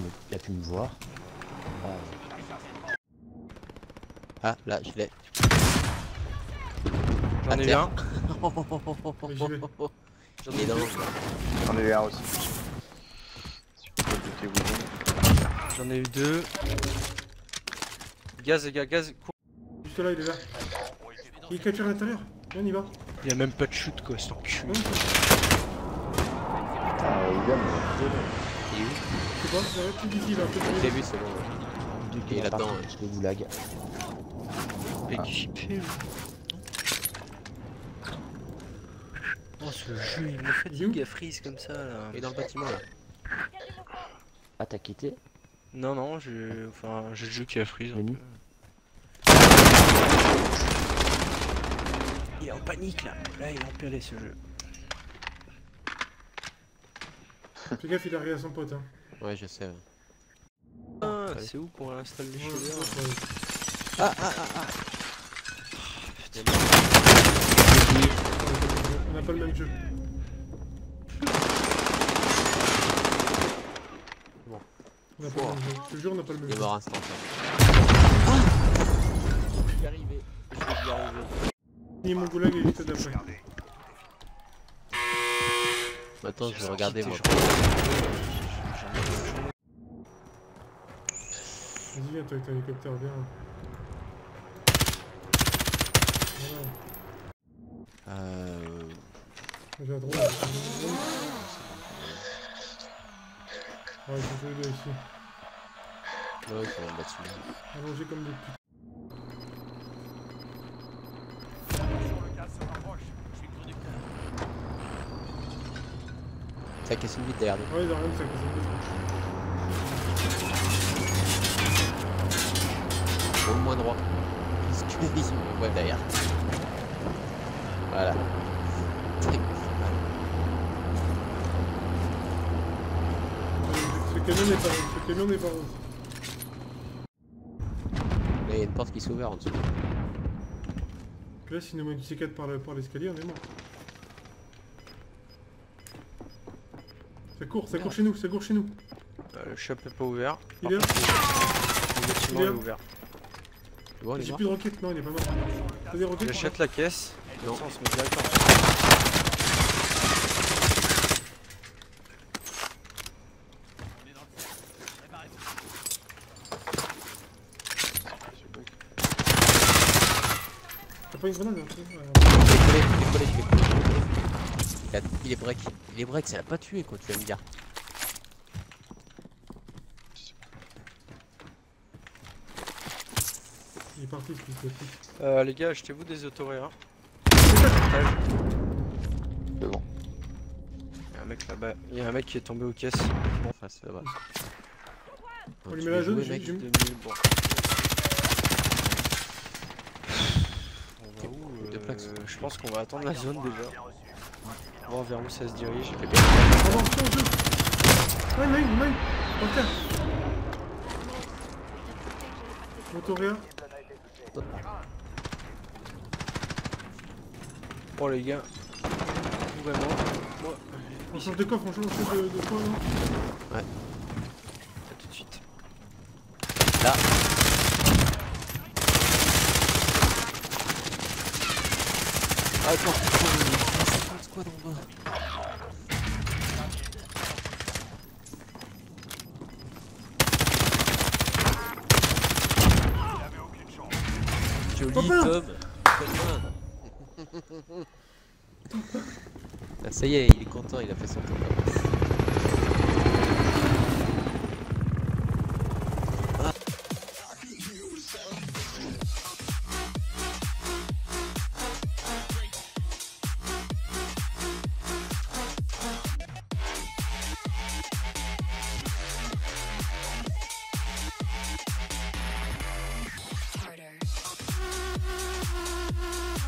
il a pu me voir. Ah, là, je l'ai. J'en ai eu un. J'en ai un. J'en ai eu un aussi. J'en ai eu deux. Gaz, les gars, gaz. Juste là, il est là. Il est capturé à l'intérieur. Viens, on y va. Il y a même pas de shoot quoi, c'est enculé. Ouais, William, Il est où? je sais pas, ça va être plus d'ici là. Je l'ai vu, c'est bon. Il est là-dedans. Je vais vous lag. Équipé. Oh ce jeu il me fatigue à freeze comme ça là. Il est dans le bâtiment là. Ah, t'as quitté? Non non, j'ai le jeu qui a freeze. Un Venu. peu. Il est en panique là. Là il est empiré ce jeu. Fais gaffe, il a rien à son pote. Hein. Ouais, je sais. Ah, c'est où qu'on installe les cheveux? Ah. On n'a pas le même jeu. Bon. On n'a pas le même jeu. Je te jure, on n'a pas le même Il est jeu. mort instant. Je suis arrivé. Ni mon goulag et juste d'après. Maintenant, je vais regarder moi. Vas-y, viens, toi avec ton hélicoptère, viens. Voilà. J'ai à droite. Ouais, je vais jouer là ici. Ouais, ils sont dans le bâtiment. Allongés comme des putes. Ça casse une vite derrière nous. Ouais, il a rien de ça, Au moins droit. Parce que ils me voient derrière. Voilà. Ce camion n'est pas rose, ce camion n'est pas rose. Là, il y a une porte qui s'est ouverte en dessous. Donc là, s'il nous met du C4 par l'escalier, on est mort. Ça court chez nous, ça court chez nous. Le shop est pas ouvert. Il est là. Le bâtiment est ouvert. Tu vois, il est J'ai mort. plus de roquettes, non, il est pas mort. T'as des roquettes? J'achète la caisse. Non. On se met directement. T'as pas une grenade? Hein, Je l'ai collé. Il est break. Il est break, ça l'a pas tué quoi, tu vas me dire. il est parti, ce fils de pute. Les gars, achetez-vous des autoréas. c'est bon. Il y a un mec là-bas. Il y a un mec qui est tombé aux caisses. Bon, face là-bas. On lui met la zone, Mec, j'ai mis. 2000, bon. On va où Deux plaques. Je pense qu'on va attendre la zone déjà. Voir vers où ça se dirige. Avance, ton jeu. Ouais, main, par terre. Motoréa. Bon les gars, vraiment, moi, On change de coffre, on change de coin, non? à tout de suite. Là. Ah, attends, c'est squad en bas. Joli Papa. Tom. Ah, ça y est, il est content, il a fait son tour.